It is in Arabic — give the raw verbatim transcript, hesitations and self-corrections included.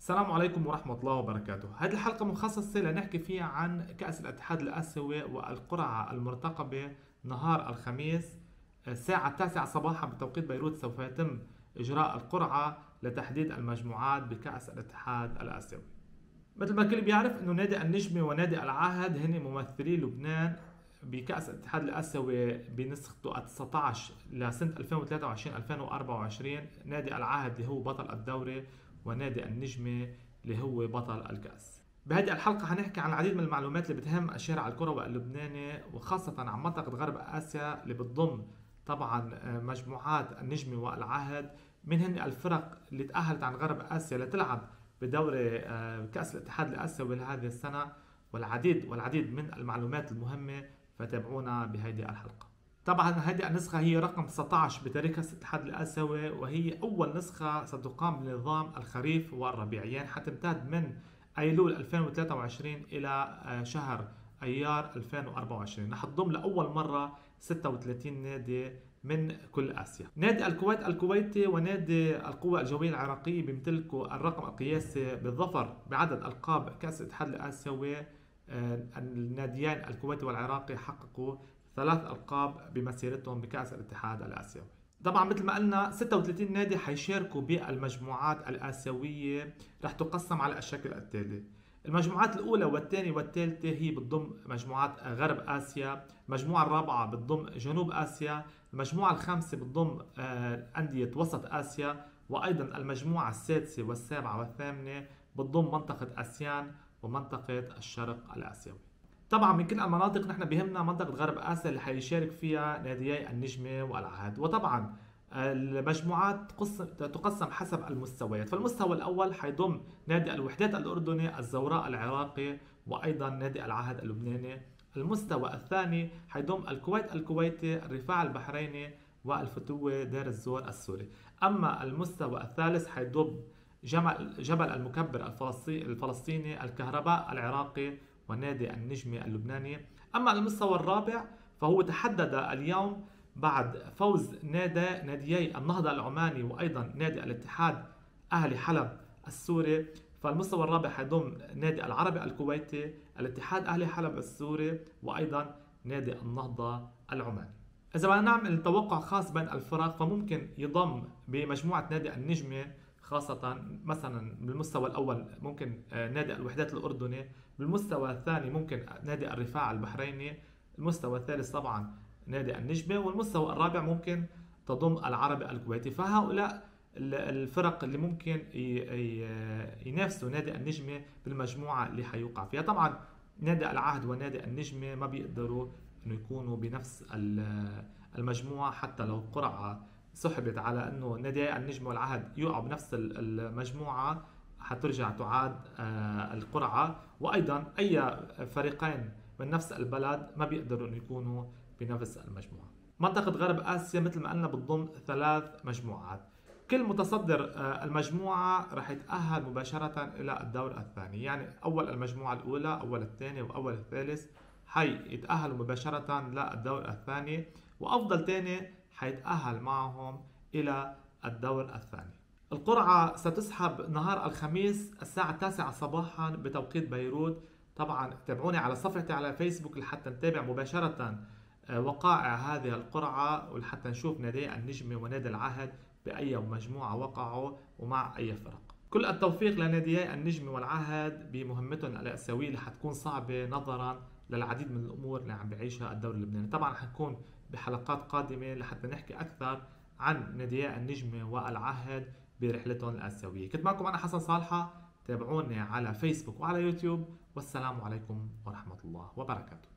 السلام عليكم ورحمة الله وبركاته. هذه الحلقة مخصصة لنحكي فيها عن كأس الاتحاد الآسيوي والقرعة المرتقبة نهار الخميس الساعة التاسعة صباحا بتوقيت بيروت. سوف يتم إجراء القرعة لتحديد المجموعات بكأس الاتحاد الآسيوي. مثل ما الكل بيعرف انه نادي النجمة ونادي العهد هن ممثلي لبنان بكأس الاتحاد الآسيوي بنسخته تسعة عشر لسنة ألفين وثلاثة وعشرين ألفين وأربعة وعشرين. نادي العهد اللي هو بطل الدوري ونادي النجمة اللي هو بطل الكأس. بهذه الحلقة حنحكي عن العديد من المعلومات اللي بتهم الشارع الكروي اللبناني وخاصة عن منطقة غرب آسيا اللي بتضم طبعا مجموعات النجمة والعهد. من هن الفرق اللي تأهلت عن غرب آسيا لتلعب بدوري كأس الاتحاد الآسيوي لهذه السنة، والعديد والعديد من المعلومات المهمة، فتابعونا بهذه الحلقة. طبعا هذه النسخة هي رقم تسعة عشر بتاريخ كأس الاتحاد الآسيوي، وهي أول نسخة ستقام بنظام الخريف والربيع، يعني حتمتد من أيلول ألفين وثلاثة وعشرين إلى شهر أيار ألفين وأربعة وعشرين. رح تضم لأول مرة ستة وثلاثين نادي من كل آسيا. نادي الكويت الكويتي ونادي القوى الجوية العراقية بيمتلكوا الرقم القياسي بالظفر بعدد ألقاب كأس الاتحاد الآسيوي. الناديين الكويتي والعراقي حققوا ثلاث ألقاب بمسيرتهم بكأس الاتحاد الآسيوي. طبعا مثل ما قلنا ستة وثلاثين نادي حيشاركوا بالمجموعات الآسيوية، رح تقسم على الشكل التالي. المجموعات الأولى والثانية والثالثة هي بتضم مجموعات غرب آسيا، المجموعة الرابعة بتضم جنوب آسيا، المجموعة الخامسة بتضم أندية وسط آسيا، وأيضا المجموعة السادسة والسابعة والثامنة بتضم منطقة آسيان ومنطقة الشرق الآسيوي. طبعا من كل المناطق نحن بهمنا منطقة غرب آسيا اللي حيشارك فيها ناديي النجمة والعهد. وطبعا المجموعات تقسم حسب المستويات. فالمستوى الأول حيضم نادي الوحدات الأردني، الزوراء العراقي، وأيضا نادي العهد اللبناني. المستوى الثاني حيضم الكويت الكويتي، الرفاع البحريني، والفتوة دير الزور السوري. أما المستوى الثالث حيضم جبل المكبر الفلسطيني، الكهرباء العراقي، ونادي النجمة اللبناني. أما المستوى الرابع فهو تحدد اليوم بعد فوز نادي ناديي النهضة العماني وأيضا نادي الاتحاد أهلي حلب السوري. فالمستوى الرابع حيضم نادي العربي الكويتي، الاتحاد أهلي حلب السوري، وأيضا نادي النهضة العماني. إذا بدنا نعمل توقع خاص بين الفرق فممكن يضم بمجموعة نادي النجمة خاصة مثلا بالمستوى الأول ممكن نادي الوحدات الأردني، بالمستوى الثاني ممكن نادي الرفاع البحريني، المستوى الثالث طبعا نادي النجمة، والمستوى الرابع ممكن تضم العربي الكويتي. فهؤلاء الفرق اللي ممكن ينافسوا نادي النجمة بالمجموعة اللي حيوقع فيها. طبعا نادي العهد ونادي النجمة ما بيقدروا انه يكونوا بنفس المجموعة، حتى لو القرعة سحبت على انه نادي النجم والعهد يوقعوا بنفس المجموعة حترجع تعاد القرعة. وايضا اي فريقين من نفس البلد ما بيقدروا انه يكونوا بنفس المجموعة. منطقة غرب آسيا مثل ما قلنا بتضم ثلاث مجموعات. كل متصدر المجموعة راح يتأهل مباشرة إلى الدور الثاني، يعني أول المجموعة الأولى أول الثاني وأول الثالث حي يتأهلوا مباشرة للدور الثاني، وأفضل ثاني حيتأهل معهم إلى الدور الثاني. القرعة ستسحب نهار الخميس الساعة التاسعة صباحا بتوقيت بيروت. طبعا تابعوني على صفحتي على فيسبوك لحتى نتابع مباشرة وقائع هذه القرعة ولحتى نشوف نادي النجمة ونادي العهد بأي مجموعة وقعوا ومع أي فرق. كل التوفيق لناديي النجم والعهد بمهمتهم الآسيوية اللي حتكون صعبة نظرا للعديد من الأمور اللي عم بيعيشها الدوري اللبناني. طبعا حنكون بحلقات قادمة لحتى نحكي أكثر عن ناديي النجمة والعهد برحلتهم الآسيوية. كنت معكم أنا حسن صالحة، تابعوني على فيسبوك وعلى يوتيوب، والسلام عليكم ورحمة الله وبركاته.